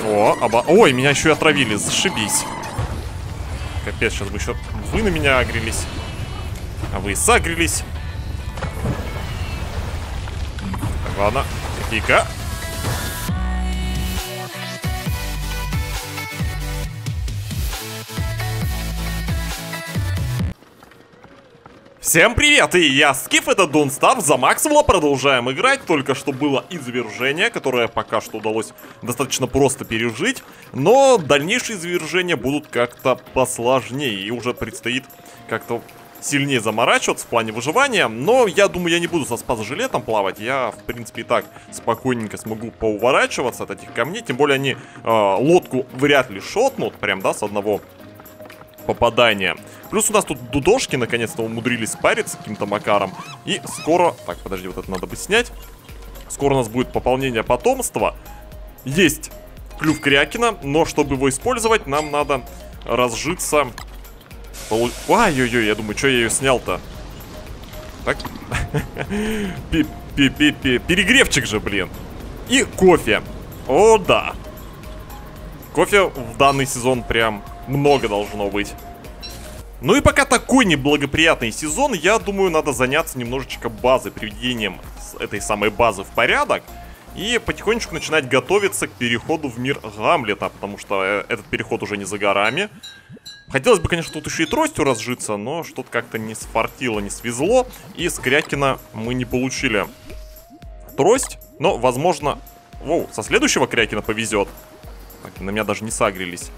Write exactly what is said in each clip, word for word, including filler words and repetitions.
О, оба... Ой, меня еще и отравили, зашибись. Капец, сейчас бы еще вы на меня агрились. А вы сагрились. Так, ладно, тихо. Всем привет, и я Скиф, это Don't Starve, за Максвелла продолжаем играть. Только что было извержение, которое пока что удалось достаточно просто пережить. Но дальнейшие извержения будут как-то посложнее, и уже предстоит как-то сильнее заморачиваться в плане выживания. Но я думаю, я не буду со спас-жилетом плавать. Я, в принципе, и так спокойненько смогу поуворачиваться от этих камней. Тем более они э, лодку вряд ли шотнут, прям, да, с одного попадания. Плюс у нас тут дудошки наконец-то умудрились спариться каким-то макаром. И скоро... Так, подожди, вот это надо бы снять. Скоро у нас будет пополнение потомства. Есть клюв крякена, но чтобы его использовать, нам надо разжиться... Ой-ой-ой, я думаю, что я ее снял-то? Так. Перегревчик же, блин. И кофе. О, да. Кофе в данный сезон прям много должно быть. Ну и пока такой неблагоприятный сезон, я думаю, надо заняться немножечко базой, приведением этой самой базы в порядок. И потихонечку начинать готовиться к переходу в мир Гамлета, потому что этот переход уже не за горами. Хотелось бы, конечно, тут еще и тростью разжиться, но что-то как-то не сфартило, не свезло. И с Крякена мы не получили трость, но, возможно, воу, со следующего Крякена повезет. Так, на меня даже не сагрились.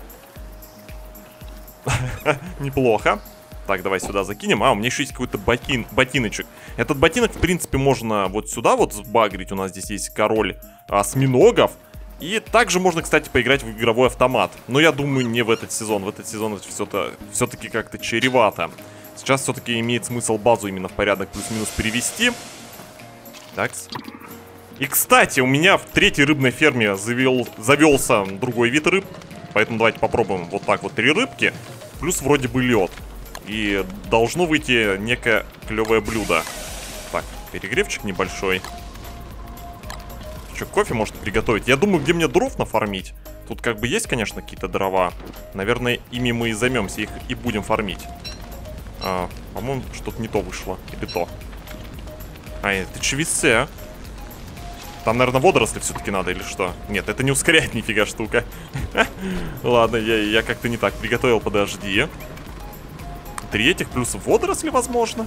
Неплохо. Так, давай сюда закинем. А, у меня еще есть какой-то ботин, ботиночек. Этот ботинок, в принципе, можно вот сюда вот сбагрить. У нас здесь есть король осьминогов. И также можно, кстати, поиграть в игровой автомат. Но я думаю, не в этот сезон. В этот сезон это все-таки как-то чревато. Сейчас все-таки имеет смысл базу именно в порядок плюс-минус перевести. Так. И, кстати, у меня в третьей рыбной ферме завел, завелся другой вид рыб. Поэтому давайте попробуем вот так вот три рыбки. Плюс вроде бы лед. И должно выйти некое клевое блюдо. Так, перегревчик небольшой. Что, кофе можно приготовить? Я думаю, где мне дров нафармить. Тут как бы есть, конечно, какие-то дрова. Наверное, ими мы и займемся, их и будем фармить. А, по-моему, что-то не то вышло. Или то. А, это чевице. Там, наверное, водоросли все-таки надо или что? Нет, это не ускоряет нифига штука. Ладно, я, я как-то не так приготовил, подожди. Три этих плюс водоросли, возможно.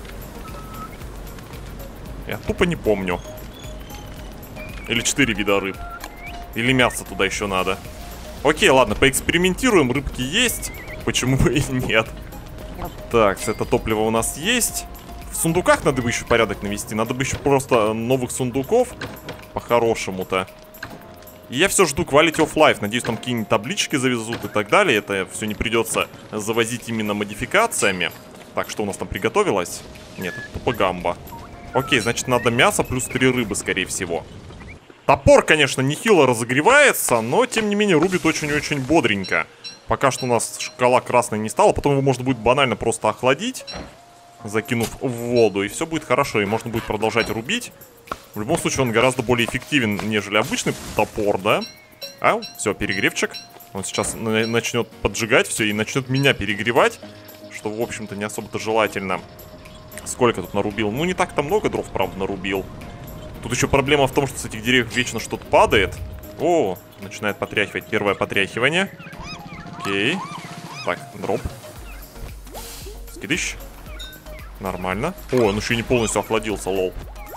Я тупо не помню. Или четыре вида рыб. Или мясо туда еще надо. Окей, ладно, поэкспериментируем. Рыбки есть. Почему бы и нет? Так, это топливо у нас есть. В сундуках надо бы еще порядок навести. Надо бы еще просто новых сундуков. По-хорошему-то. И я все жду Quality of Life. Надеюсь, там какие-нибудь таблички завезут и так далее. Это все не придется завозить именно модификациями. Так, что у нас там приготовилось? Нет, это тупо гамба. Окей, значит, надо мясо плюс три рыбы, скорее всего. Топор, конечно, нехило разогревается, но, тем не менее, рубит очень-очень бодренько. Пока что у нас шкала красной не стала. Потом его можно будет банально просто охладить, закинув в воду, и все будет хорошо. И можно будет продолжать рубить. В любом случае, он гораздо более эффективен, нежели обычный топор, да? А, все, перегревчик. Он сейчас начнет поджигать все и начнет меня перегревать, что, в общем-то, не особо-то желательно. Сколько тут нарубил? Ну, не так-то много дров, правда, нарубил. Тут еще проблема в том, что с этих деревьев вечно что-то падает. О, начинает потряхивать. Первое потряхивание. Окей. Так, дроп. Скидыщ. Нормально. О, он еще и не полностью охладился, лол.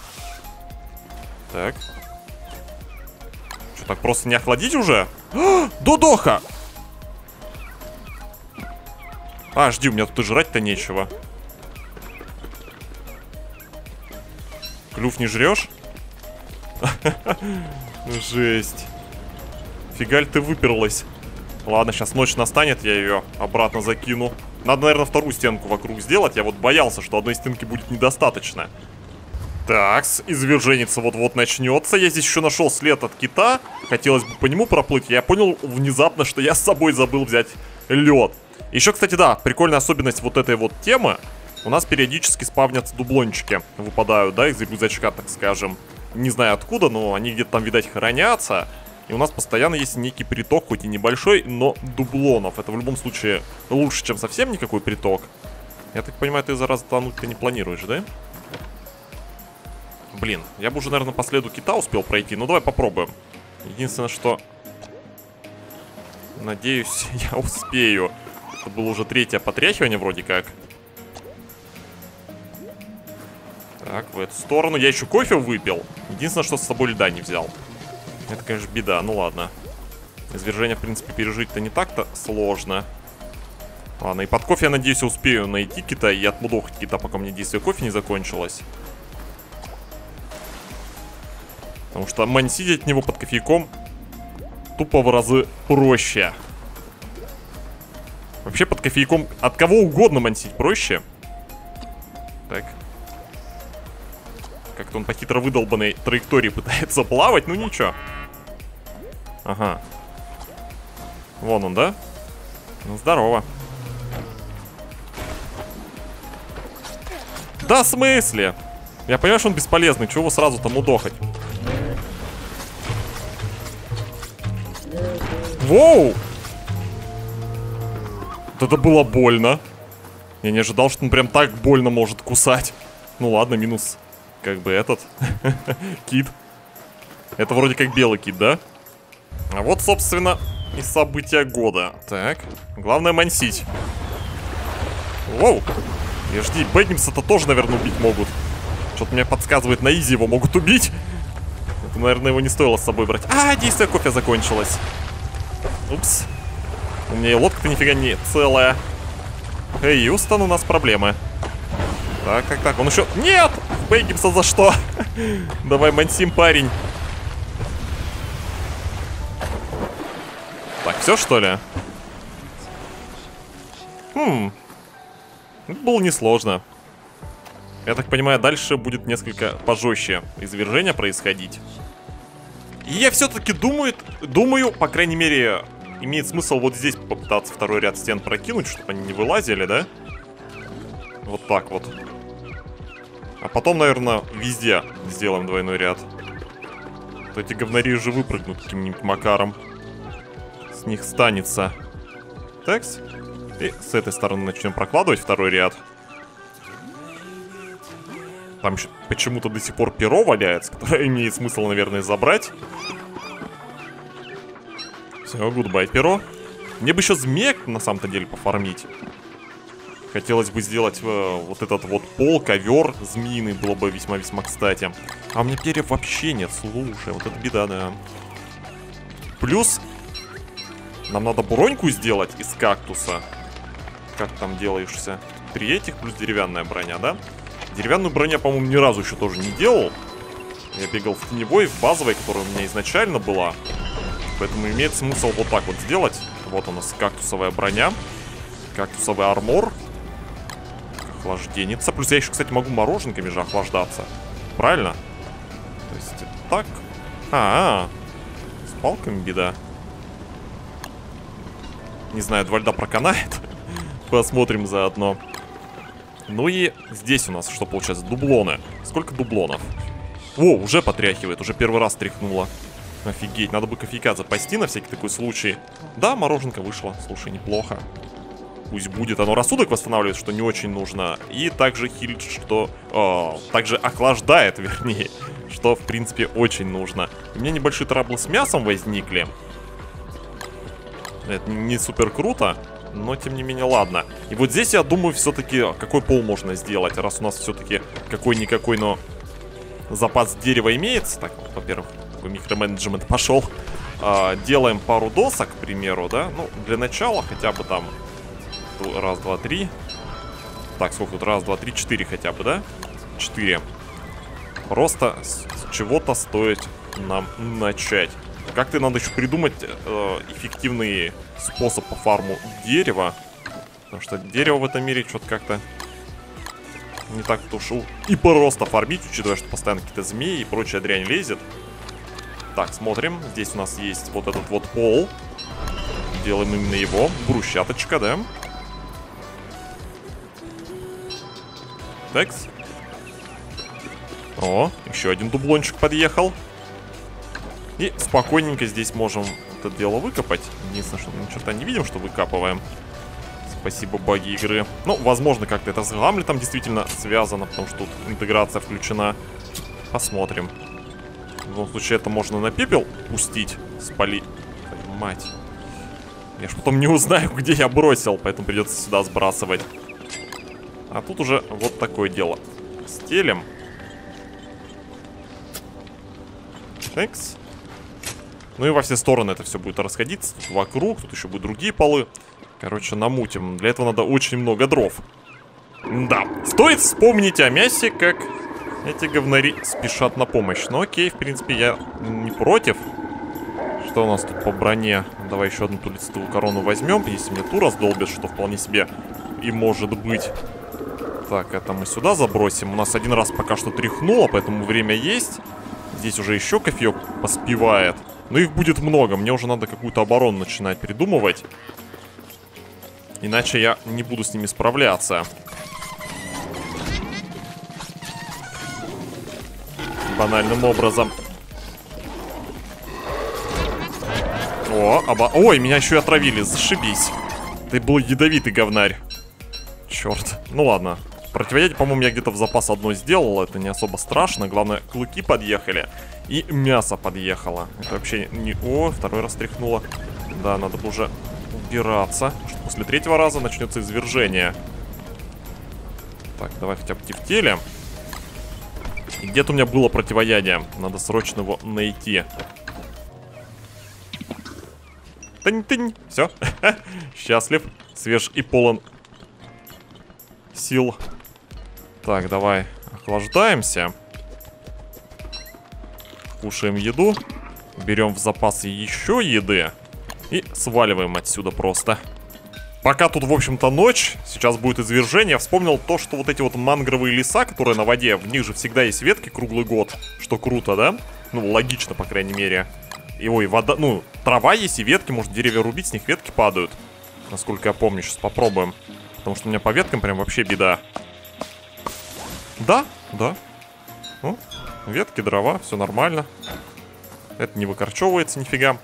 Так. Что, так просто не охладить уже? А, Додоха! А, жди, у меня тут и жрать-то нечего. Клюв не жрешь? Жесть. Фигаль ты выперлась. Ладно, сейчас ночь настанет, я ее обратно закину. Надо, наверное, вторую стенку вокруг сделать. Я вот боялся, что одной стенки будет недостаточно. Так, изверженец вот-вот начнется. Я здесь еще нашел след от кита. Хотелось бы по нему проплыть. Я понял внезапно, что я с собой забыл взять лед. Еще, кстати, да, прикольная особенность вот этой вот темы. У нас периодически спавнятся дублончики. Выпадают, да, из рюкзачка, так скажем. Не знаю откуда, но они где-то там, видать, хранятся. И у нас постоянно есть некий приток, хоть и небольшой, но дублонов. Это в любом случае лучше, чем совсем никакой приток. Я так понимаю, ты за раз тонуть ты не планируешь, да? Блин, я бы уже, наверное, по следу кита успел пройти. Ну, давай попробуем. Единственное, что... Надеюсь, я успею. Это было уже третье потряхивание вроде как. Так, в эту сторону. Я еще кофе выпил. Единственное, что с собой льда не взял. Это, конечно, беда. Ну ладно. Извержение, в принципе, пережить-то не так-то сложно. Ладно, и под кофе, я надеюсь, я успею найти кита и отмудохать кита, пока мне действие кофе не закончилось. Потому что мансить от него под кофейком тупо в разы проще. Вообще под кофейком от кого угодно мансить проще. Так. Как-то он по хитро выдолбанной траектории пытается плавать, ну ничего. Ага. Вон он, да? Ну, здорово. Да, в смысле? Я понимаю, что он бесполезный. Чего его сразу там удохать? Воу! Вот это было больно. Я не ожидал, что он прям так больно может кусать. Ну ладно, минус как бы этот кит. Это вроде как белый кит, да? А вот, собственно, и события года. Так, главное мансить. Воу! Подожди, Бэггинса-то тоже, наверное, убить могут. Что-то мне подсказывает, на изи его могут убить. Это, наверное, его не стоило с собой брать. А, действие кофе закончилось. Упс. У меня и лодка-то нифига не целая. Эй, Юстон, у нас проблемы. Так, так, так, он еще... Нет! Бэггинса за что? Давай мансим, парень. Так, все, что ли? Хм. Это было несложно. Я так понимаю, дальше будет несколько пожестче извержения происходить. И я все-таки думаю, думаю, по крайней мере, имеет смысл вот здесь попытаться второй ряд стен прокинуть, чтобы они не вылазили, да? Вот так вот. А потом, наверное, везде сделаем двойной ряд. То эти говнари же выпрыгнут каким-нибудь макаром. С них станется. Такс. И с этой стороны начнем прокладывать второй ряд. Там почему-то до сих пор перо валяется, которое имеет смысл, наверное, забрать. Все, гудбай, перо. Мне бы еще змеек, на самом-то деле, пофармить. Хотелось бы сделать э, вот этот вот пол, ковер змеиный, было бы весьма-весьма кстати. А у меня перьев вообще нет, слушай, вот это беда, да. Плюс нам надо буроньку сделать из кактуса. Как там делаешься? Три этих плюс деревянная броня, да? Деревянную броню, по-моему, ни разу еще тоже не делал. Я бегал в теневой, в базовой, которая у меня изначально была. Поэтому имеет смысл вот так вот сделать. Вот у нас кактусовая броня. Кактусовый армор. Охлажденница. Плюс я еще, кстати, могу мороженками же охлаждаться. Правильно? То есть так. А, -а, -а. С палками беда. Не знаю, два льда проканает. Посмотрим заодно. Ну и здесь у нас что получается? Дублоны. Сколько дублонов? О, уже потряхивает. Уже первый раз тряхнуло. Офигеть, надо бы кофейка запасти на всякий такой случай. Да, мороженка вышла. Слушай, неплохо. Пусть будет. Оно рассудок восстанавливает, что не очень нужно. И также хилит, что... О, также охлаждает, вернее. Что, в принципе, очень нужно. У меня небольшие траблы с мясом возникли. Это не супер круто. Но, тем не менее, ладно. И вот здесь, я думаю, все-таки какой пол можно сделать. Раз у нас все-таки какой-никакой, но запас дерева имеется. Так, во-первых, микроменеджмент пошел. А, делаем пару досок, к примеру, да. Ну, для начала хотя бы там раз, два, три. Так, сколько тут? Раз, два, три, четыре хотя бы, да? Четыре. Просто с чего-то стоит нам начать. Как-то надо еще придумать э, эффективный способ по фарму дерева. Потому что дерево в этом мире что-то как-то не так уж и просто фармить, учитывая, что постоянно какие-то змеи и прочая дрянь лезет. Так, смотрим. Здесь у нас есть вот этот вот пол. Делаем именно его. Брусчаточка, да? Такс. О, еще один дублончик подъехал. И спокойненько здесь можем это дело выкопать. Единственное, что мы ни черта не видим, что выкапываем. Спасибо, баги игры. Ну, возможно, как-то это с Гамлетом действительно связано, потому что тут интеграция включена. Посмотрим. В любом случае, это можно на пепел пустить, спалить. Мать. Я ж потом не узнаю, где я бросил, поэтому придется сюда сбрасывать. А тут уже вот такое дело. Стелем. Текс. Ну и во все стороны это все будет расходиться. Тут вокруг, тут еще будут другие полы. Короче, намутим. Для этого надо очень много дров. Да. Стоит вспомнить о мясе, как эти говнари спешат на помощь. Ну окей, в принципе, я не против. Что у нас тут по броне? Давай еще одну ту листовую корону возьмем. Если мне ту раздолбят, что вполне себе и может быть. Так, это мы сюда забросим. У нас один раз пока что тряхнуло, поэтому время есть. Здесь уже еще кофеек поспевает. Но их будет много. Мне уже надо какую-то оборону начинать придумывать. Иначе я не буду с ними справляться. Банальным образом. О, оба... Ой, меня еще и отравили. Зашибись. Ты был ядовитый говнарь. Черт. Ну ладно. Противоядие, по-моему, я где-то в запас одно сделал. Это не особо страшно. Главное, клыки подъехали. И мясо подъехало. Это вообще не... О, второй раз тряхнуло. Да, надо бы уже убираться. Потому что после третьего раза начнется извержение. Так, давай хотя бы тефтели. И где-то у меня было противоядие. Надо срочно его найти. Тынь-тынь. Все. Счастлив. Свеж и полон сил. Так, давай охлаждаемся. Кушаем еду. Берем в запасы еще еды. И сваливаем отсюда просто. Пока тут, в общем-то, ночь. Сейчас будет извержение. Вспомнил то, что вот эти вот мангровые леса, которые на воде, в них же всегда есть ветки круглый год. Что круто, да? Ну, логично, по крайней мере. И, ой, вода, ну, трава есть и ветки. Может, деревья рубить, с них ветки падают. Насколько я помню, сейчас попробуем. Потому что у меня по веткам прям вообще беда. Да, да. Ну, ветки, дрова, все нормально. Это не выкорчевывается нифига.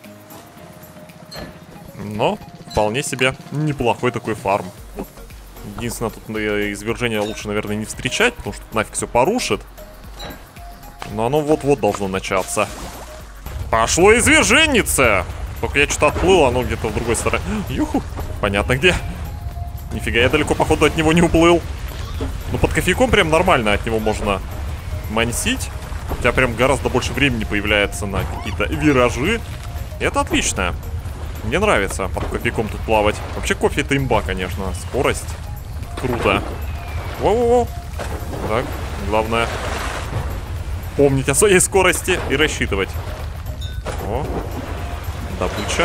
Но вполне себе неплохой такой фарм. Единственное, тут извержение лучше, наверное, не встречать, потому что нафиг все порушит. Но оно вот-вот должно начаться. Пошло изверженница! Только я что-то отплыл, оно где-то в другой стороне. Юху, понятно где. Нифига, я далеко, походу, от него не уплыл. Ну, под кофейком прям нормально от него можно мансить. У тебя прям гораздо больше времени появляется на какие-то виражи. И это отлично. Мне нравится под кофейком тут плавать. Вообще кофе это имба, конечно. Скорость. Круто. Воу-воу-воу. Так, главное помнить о своей скорости и рассчитывать. О, добыча.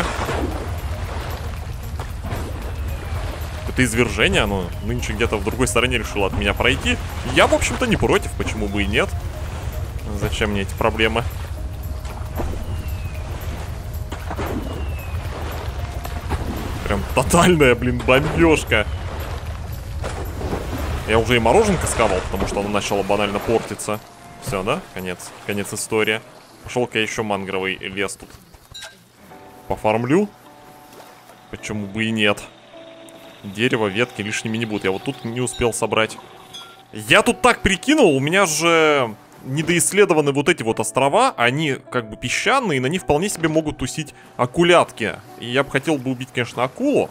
Это извержение, оно нынче где-то в другой стороне решило от меня пройти. Я, в общем-то, не против, почему бы и нет. Зачем мне эти проблемы? Прям тотальная, блин, бомбежка. Я уже и мороженка схавал, потому что оно начало банально портиться. Все, да? Конец. Конец истории. Пошел-ка я еще мангровый лес тут пофармлю. Почему бы и нет? Дерево, ветки лишними не будут. Я вот тут не успел собрать. Я тут так прикинул, у меня же недоисследованы вот эти вот острова. Они как бы песчаные, и на них вполне себе могут тусить акулятки. И я бы хотел бы убить, конечно, акулу.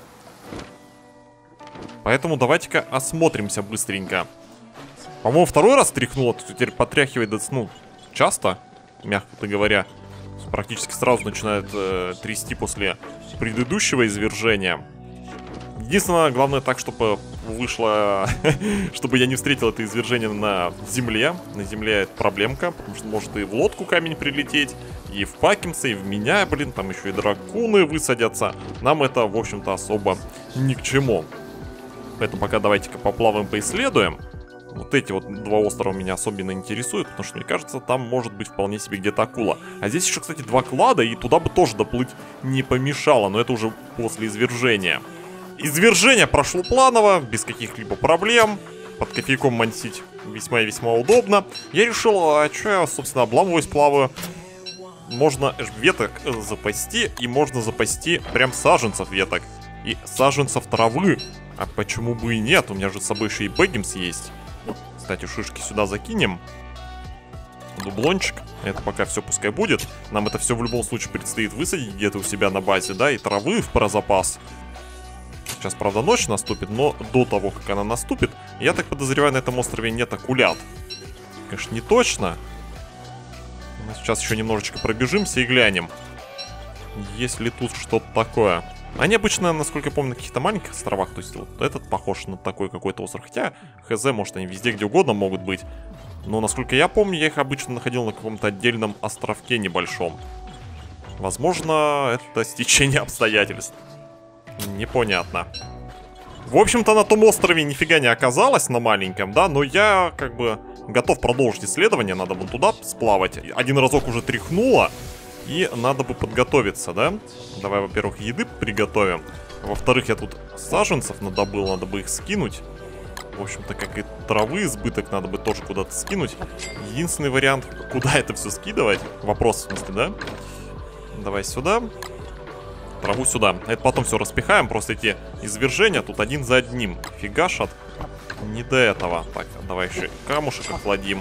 Поэтому давайте-ка осмотримся быстренько. По-моему, второй раз тряхнуло. Тут теперь потряхивает, ну, часто, мягко говоря. Практически сразу начинает э, трясти после предыдущего извержения. Единственное, главное так, чтобы вышло, чтобы я не встретил это извержение на земле. На земле это проблемка, потому что может и в лодку камень прилететь, и в Пакинса, и в меня, блин, там еще и драконы высадятся. Нам это, в общем-то, особо ни к чему. Поэтому пока давайте-ка поплаваем, поисследуем. Вот эти вот два острова меня особенно интересуют, потому что, мне кажется, там может быть вполне себе где-то акула. А здесь еще, кстати, два клада, и туда бы тоже доплыть не помешало, но это уже после извержения. Извержение прошло планово, без каких-либо проблем. Под кофейком мансить весьма и весьма удобно. Я решил, а что я, собственно, обламываюсь, плаваю. можно веток запасти, и можно запасти прям саженцев веток. И саженцев травы. А почему бы и нет? У меня же с собой еще и бэггинс есть. Кстати, шишки сюда закинем. Дублончик. Это пока все пускай будет. Нам это все в любом случае предстоит высадить где-то у себя на базе, да, и травы в про запас. Сейчас, правда, ночь наступит, но до того, как она наступит, я так подозреваю, на этом острове нет акулят. Конечно, не точно. Мы сейчас еще немножечко пробежимся и глянем, есть ли тут что-то такое. Они обычно, насколько я помню, на каких-то маленьких островах. То есть вот этот похож на такой какой-то остров. Хотя, хз, может, они везде, где угодно могут быть. Но, насколько я помню, я их обычно находил на каком-то отдельном островке небольшом. Возможно, это стечение обстоятельств. Непонятно. В общем-то, на том острове нифига не оказалось, на маленьком, да. Но я, как бы, готов продолжить исследование. Надо вон туда сплавать. Один разок уже тряхнуло. И надо бы подготовиться, да? Давай, во-первых, еды приготовим. Во-вторых, я тут саженцев надобыл, надо бы их скинуть. В общем-то, как и травы, избыток надо бы тоже куда-то скинуть. Единственный вариант, куда это все скидывать? Вопрос, в смысле, да? Давай сюда. Траву сюда. Это потом все распихаем, просто эти извержения тут один за одним фигашат. Не до этого. Так, давай еще камушек охладим.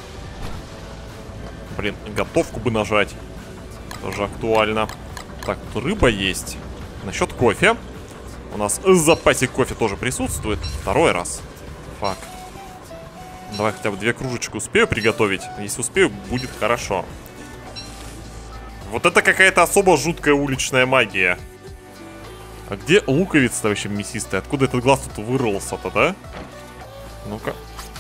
Блин, готовку бы нажать. Тоже актуально. Так, тут рыба есть. Насчет кофе. У нас в запасе кофе тоже присутствует. Второй раз. Фак. Давай хотя бы две кружечки успею приготовить. Если успею, будет хорошо. Вот это какая-то особо жуткая уличная магия. А где луковица-то вообще мясистая? Откуда этот глаз тут вырвался-то, да? Ну-ка.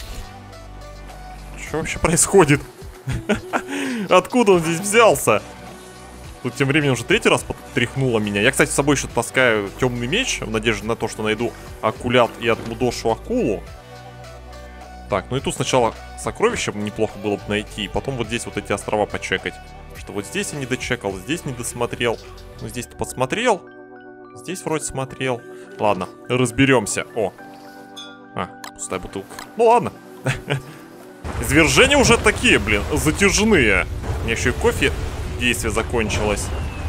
Что вообще происходит? Откуда он здесь взялся? Тут тем временем уже третий раз потряхнуло меня. Я, кстати, с собой еще таскаю темный меч, в надежде на то, что найду акулят и отмудошу акулу. Так, ну и тут сначала сокровища неплохо было бы найти, и потом вот здесь вот эти острова почекать. Что вот здесь я не дочекал, здесь не досмотрел. Ну здесь-то подсмотрел. Здесь вроде смотрел. Ладно, разберемся. О. А, пустая бутылка. Ну ладно. Извержения уже такие, блин, затяжные. У меня еще и кофе... Действие закончилось.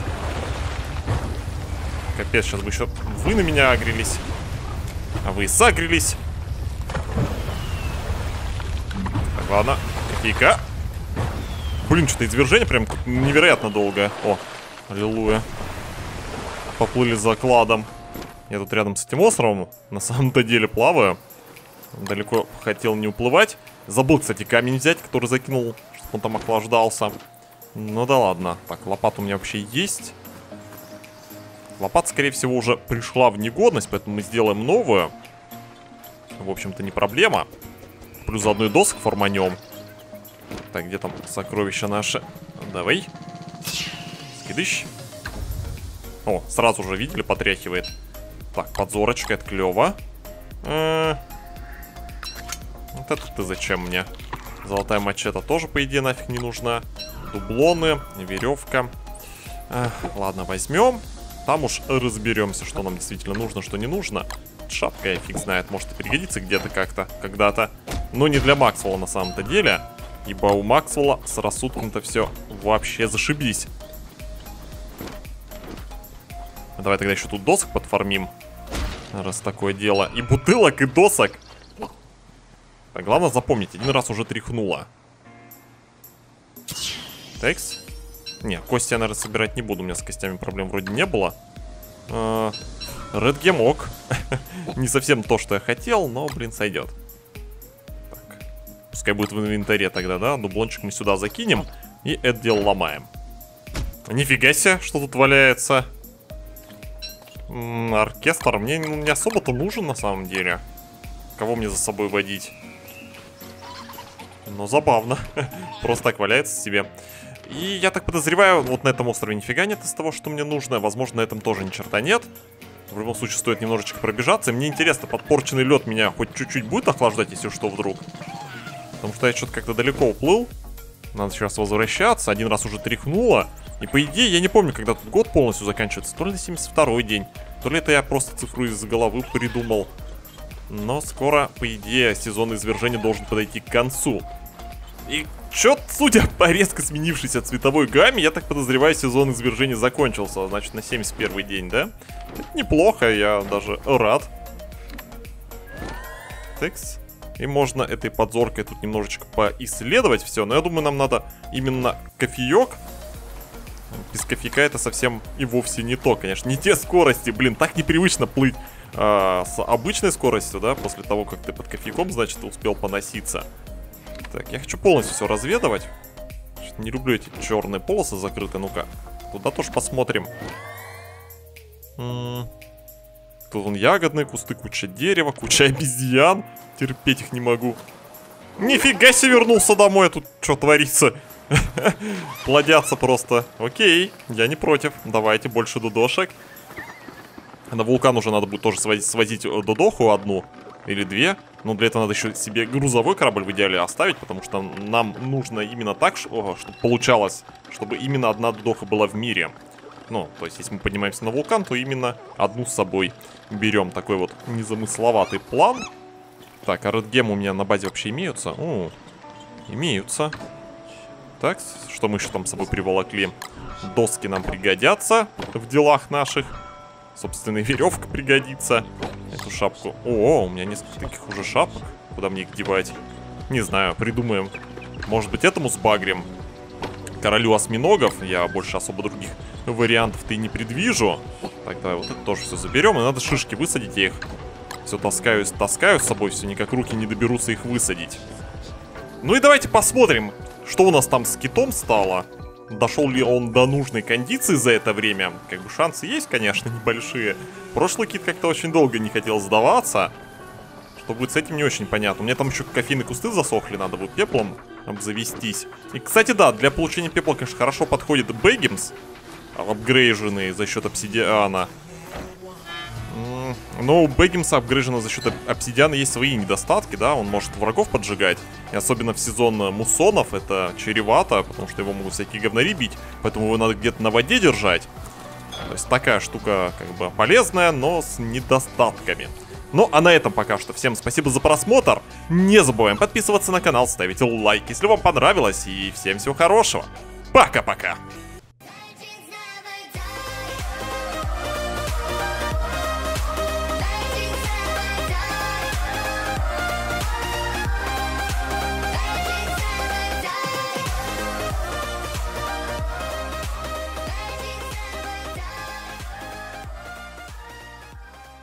Капец, сейчас бы еще вы на меня агрились. А вы и сагрились. Так, ладно. Кофейка. Блин, что-то извержение прям невероятно долгое. О, аллилуйя. Поплыли за кладом. Я тут рядом с этим островом на самом-то деле плаваю. Далеко хотел не уплывать. Забыл, кстати, камень взять, который закинул, чтобы он там охлаждался. Ну да ладно. Так, лопата у меня вообще есть. Лопата, скорее всего, уже пришла в негодность, поэтому мы сделаем новую. В общем-то, не проблема. Плюс заодно и досок форманем. Так, где там сокровища наши? Давай. Скидыш. О, сразу же, видели, потряхивает. Так, подзорочка, это клево. Э -э вот это ты зачем мне? Золотая мачете тоже, по идее, нафиг не нужна. Дублоны, веревка. Эх, ладно, возьмем. Там уж разберемся, что нам действительно нужно, что не нужно. Шапка, я фиг знает, может и пригодится где-то как-то, когда-то. Но не для Максвелла на самом-то деле. Ибо у Максвелла с рассудком-то все вообще зашибись. Давай тогда еще тут досок подформим. Раз такое дело. И бутылок, и досок. Так, главное запомнить, один раз уже тряхнуло. Текс. Не, кости я, наверное, собирать не буду. У меня с костями проблем вроде не было. Редгемок. Не совсем то, что я хотел, но, блин, сойдет. Так. Пускай будет в инвентаре тогда, да? Дублончик мы сюда закинем. И это дело ломаем. Нифига себе, что тут валяется. М-м, оркестр мне не особо-то нужен на самом деле. Кого мне за собой водить? Но забавно. Просто так валяется себе. И я так подозреваю, вот на этом острове нифига нет из того, что мне нужно. Возможно, на этом тоже ни черта нет. В любом случае, стоит немножечко пробежаться. Мне интересно, подпорченный лед меня хоть чуть-чуть будет охлаждать, если что, вдруг. Потому что я что-то как-то далеко уплыл. Надо сейчас возвращаться. Один раз уже тряхнуло. И по идее, я не помню, когда тут год полностью заканчивается. То ли семьдесят второй день, то ли это я просто цифру из головы придумал. Но скоро, по идее, сезон извержения должен подойти к концу. И Чё, судя по резко сменившейся цветовой гамме, я так подозреваю, сезон извержений закончился. Значит, на семьдесят первый день, да? Это неплохо, я даже рад. Текс. И можно этой подзоркой тут немножечко поисследовать все. Но я думаю, нам надо именно кофеек. Без кофейка это совсем и вовсе не то, конечно. Не те скорости, блин, так непривычно плыть а, с обычной скоростью, да, после того, как ты под кофейком, значит, успел поноситься. Так, я хочу полностью все разведывать. Не люблю эти черные полосы закрыты. Ну-ка, туда тоже посмотрим. М-м. Тут вон ягодные кусты, куча дерева, куча обезьян. Терпеть их не могу. Нифига себе, вернулся домой, а тут что творится? Плодятся просто. Окей, я не против. Давайте больше дудошек. На вулкан уже надо будет тоже свозить, свозить дудоху одну или две. Но для этого надо еще себе грузовой корабль в идеале оставить, потому что нам нужно именно так, чтобы получалось, чтобы именно одна дудоха была в мире. Ну, то есть, если мы поднимаемся на вулкан, то именно одну с собой берем. Такой вот незамысловатый план. Так, а редгемы у меня на базе вообще имеются? О, имеются. Так, что мы еще там с собой приволокли? Доски нам пригодятся в делах наших. Собственно, и веревка пригодится. Эту шапку. О, у меня несколько таких уже шапок. Куда мне их девать? Не знаю, придумаем. Может быть, этому сбагрим. Королю осьминогов. Я больше особо других вариантов-то и не предвижу. Так, давай вот это тоже все заберем. И надо шишки высадить, я их все таскаю, таскаю с собой. Все никак руки не доберутся их высадить. Ну и давайте посмотрим, что у нас там с китом стало. Дошел ли он до нужной кондиции за это время? Как бы шансы есть, конечно, небольшие. Прошлый кит как-то очень долго не хотел сдаваться. Что будет с этим, не очень понятно. У меня там еще кофейные кусты засохли, надо будет пеплом обзавестись. И, кстати, да, для получения пепла, конечно, хорошо подходит Бэггимс, апгрейженный за счет обсидиана. Но у Бэггимса апгрейжена за счет обсидиана есть свои недостатки, да, он может врагов поджигать. И особенно в сезон муссонов это чревато, потому что его могут всякие говнари бить, поэтому его надо где-то на воде держать. То есть такая штука как бы полезная, но с недостатками. Ну а на этом пока что. Всем спасибо за просмотр. Не забываем подписываться на канал, ставить лайк, если вам понравилось. И всем всего хорошего. Пока-пока.